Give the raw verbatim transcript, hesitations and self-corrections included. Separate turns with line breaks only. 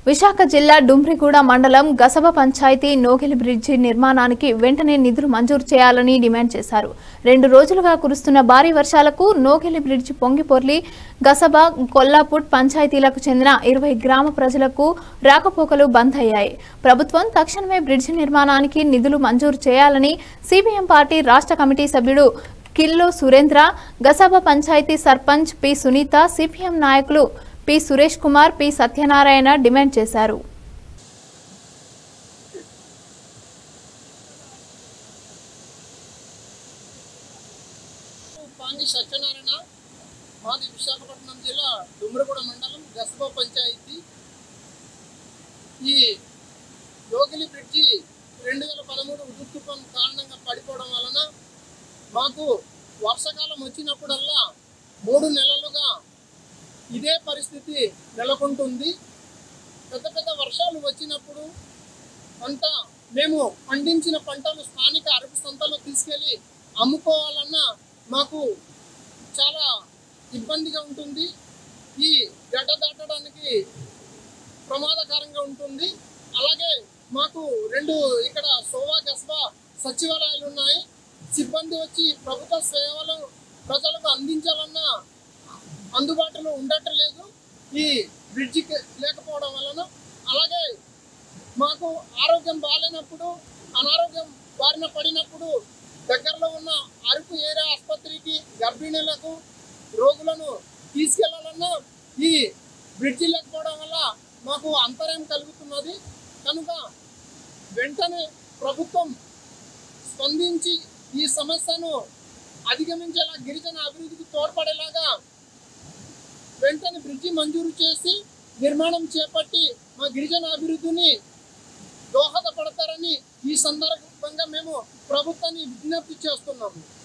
విశాఖ జిల్లా డుమ్రిగూడ మండలం గసబ పంచాయతీ నోగెలి బ్రిడ్జి నిర్మాణానికి వెంటనే నిధులు మంజూరు చేయాలని డిమాండ్ చేశారు. రెండు రోజులుగా కురుస్తున్న భారీ వర్షాలకు నోగెలి బ్రిడ్జి పొంగిపొర్లి గసబ, కొల్లాపూట్ పంచాయతీలకు చెందిన ఇరవై గ్రామ ప్రజలకు రాకపోకలు బంద్ అయ్యాయి. ప్రభుత్వం తక్షణమే బ్రిడ్జి నిర్మాణానికి నిధులు మంజూరు చేయాలని సిపిఎం పార్టీ రాష్ట్ర కమిటీ సభ్యుడు కిల్లో సురేంద్ర, గసబ పంచాయతీ సర్పంచ్ పి సునీత, సిపిఎం నాయకులు P Suresh Kumar, P Satyanarayana demand చేశారు.
సత్యనారాయణ మాది విశాఖపట్నం జిల్లా డుమ్రిగూడ మండలం గసబ పంచాయతీ. ఈ యోగిలి బ్రిడ్జి రెండు వేల పదమూడు ఉదుక్ తుఫాన్ కారణంగా పడిపోవడం వలన మాకు వర్షాకాలం వచ్చినప్పుడల్లా మూడు నెలలుగా ఇదే పరిస్థితి నెలకొంటుంది. పెద్ద పెద్ద వర్షాలు వచ్చినప్పుడు పంట మేము పండించిన పంటలు స్థానిక అరపు సంతలో తీసుకెళ్ళి అమ్ముకోవాలన్నా మాకు చాలా ఇబ్బందిగా ఉంటుంది. ఈ గడ్డ దాటడానికి ప్రమాదకరంగా ఉంటుంది. అలాగే మాకు రెండు ఇక్కడ సోవా గస్బా సచివాలయాలు ఉన్నాయి. సిబ్బంది వచ్చి ప్రభుత్వ సేవలు ప్రజలకు అందించాలన్నా అందుబాటులో ఉండట్లేదు ఈ బ్రిడ్జి లేకపోవడం వలన. అలాగే మాకు ఆరోగ్యం బాగాలేనప్పుడు, అనారోగ్యం బారిన పడినప్పుడు దగ్గరలో ఉన్న అరకు ఏరియా ఆసుపత్రికి గర్భిణీలకు రోగులను తీసుకెళ్లాలన్నా ఈ బ్రిడ్జి లేకపోవడం వల్ల మాకు అంతరాయం కలుగుతున్నది. కనుక వెంటనే ప్రభుత్వం స్పందించి ఈ సమస్యను అధిగమించేలా, గిరిజన అభివృద్ధికి తోడ్పడేలాగా వెంటనే బ్రిడ్జి మంజూరు చేసి నిర్మాణం చేపట్టి మా గిరిజన అభివృద్ధిని దోహదపడతారని ఈ సందర్భంగా మేము ప్రభుత్వాన్ని విజ్ఞప్తి చేస్తున్నాము.